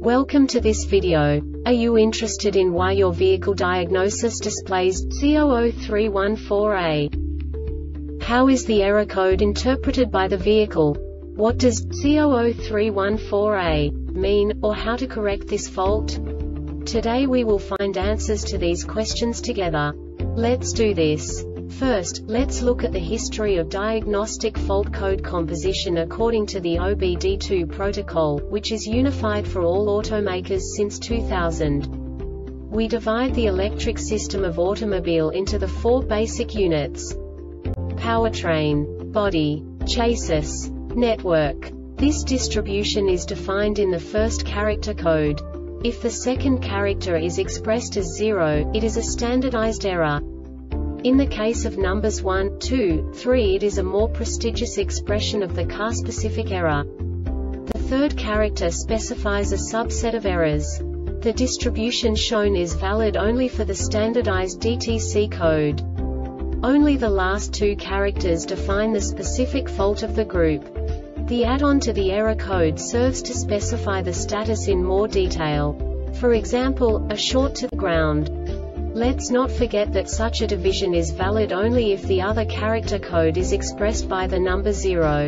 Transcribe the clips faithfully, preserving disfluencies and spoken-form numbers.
Welcome to this video. Are you interested in why your vehicle diagnosis displays C zero zero three one four A? How is the error code interpreted by the vehicle? What does C zero zero three one four A mean, or how to correct this fault? Today we will find answers to these questions together. Let's do this. First, let's look at the history of diagnostic fault code composition according to the O B D two protocol, which is unified for all automakers since two thousand. We divide the electric system of automobile into the four basic units: powertrain, body, chassis, network. This distribution is defined in the first character code. If the second character is expressed as zero, it is a standardized error. In the case of numbers one, two, three, it is a more prestigious expression of the car-specific error. The third character specifies a subset of errors. The distribution shown is valid only for the standardized D T C code. Only the last two characters define the specific fault of the group. The add-on to the error code serves to specify the status in more detail. For example, a short to the ground. Let's not forget that such a division is valid only if the other character code is expressed by the number zero.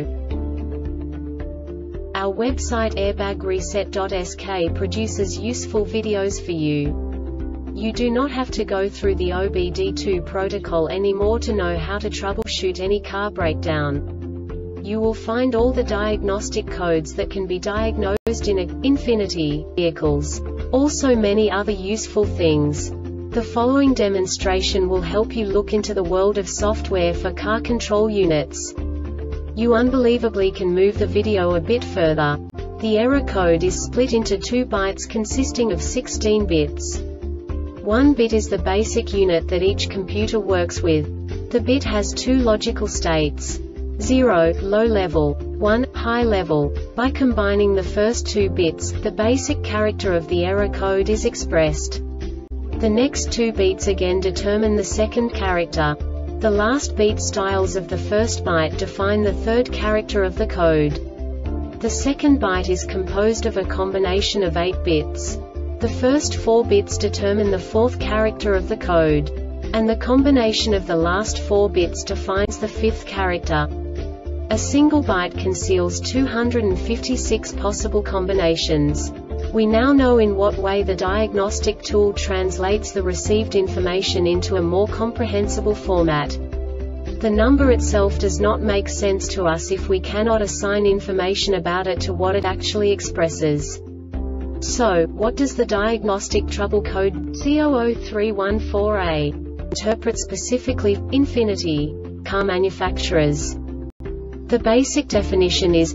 Our website airbag reset dot S K produces useful videos for you. You do not have to go through the O B D two protocol anymore to know how to troubleshoot any car breakdown. You will find all the diagnostic codes that can be diagnosed in a Infiniti vehicles. Also many other useful things. The following demonstration will help you look into the world of software for car control units. You unbelievably can move the video a bit further. The error code is split into two bytes consisting of sixteen bits. One bit is the basic unit that each computer works with. The bit has two logical states: zero, low level, one, high level. By combining the first two bits, the basic character of the error code is expressed. The next two beats again determine the second character. The last beat styles of the first byte define the third character of the code. The second byte is composed of a combination of eight bits. The first four bits determine the fourth character of the code. And the combination of the last four bits defines the fifth character. A single byte conceals two hundred fifty-six possible combinations. We now know in what way the diagnostic tool translates the received information into a more comprehensible format. The number itself does not make sense to us if we cannot assign information about it to what it actually expresses. So, what does the diagnostic trouble code C zero zero three one four A interpret specifically for Infiniti car manufacturers? The basic definition is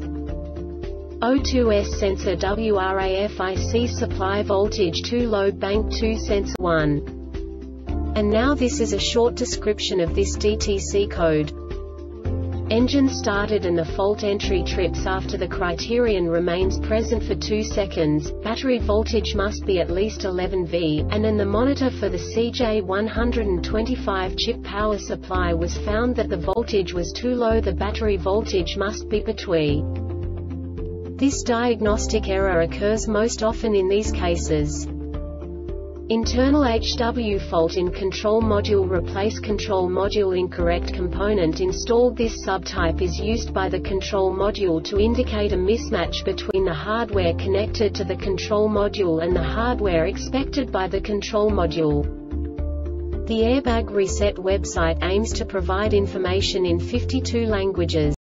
O two S sensor W R A F I C supply voltage two load bank two sensor one. And now this is a short description of this D T C code. Engine started and the fault entry trips after the criterion remains present for two seconds, battery voltage must be at least eleven volts, and in the monitor for the C J one twenty-five chip power supply was found that the voltage was too low, the battery voltage must be between. This diagnostic error occurs most often in these cases: internal H W fault in control module, replace control module incorrect component installed. This subtype is used by the control module to indicate a mismatch between the hardware connected to the control module and the hardware expected by the control module. The Airbag Reset website aims to provide information in fifty-two languages.